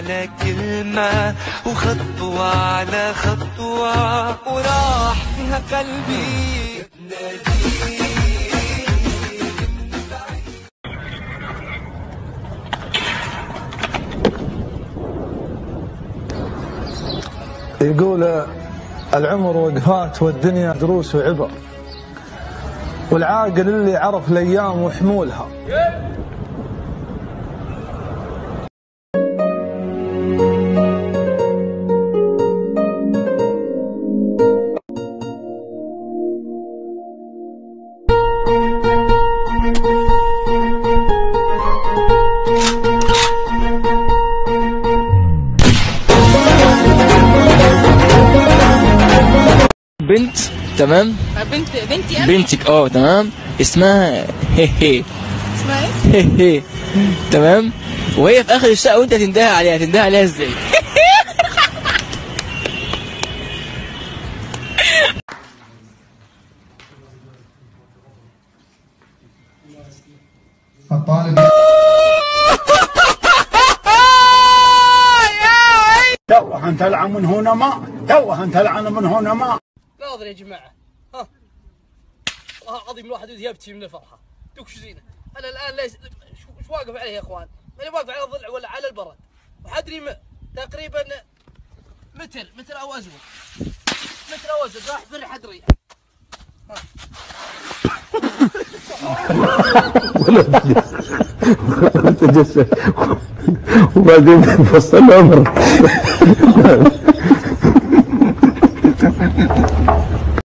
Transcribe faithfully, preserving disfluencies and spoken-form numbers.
على كلمة وخطوة على خطوة وراح فيها قلبي يقول العمر وقفات والدنيا دروس وعبر، والعاقل اللي عرف الأيام وحمولها. بنت تمام؟ بنت بنتي انا؟ بنتك اه تمام، اسمها هي هي. اسمها ايه؟ هي هي تمام، وهي في اخر الشقه وانت هتندهي عليها، هتندهي عليها ازاي؟ الطالب توه انت تلعن من هنا ما توه انت تلعن من هنا ما ناظر يا جماعه. ها والله العظيم الواحد يبكي من الفرحه. دوك شو زينه انا الان ليس ايش واقف عليه يا اخوان؟ ماني واقف على الضلع ولا على البرد، وحدري م... تقريبا متر متر او ازود، متر او ازود راح بر حدري. ولا تجسس وبعدين فصل العمر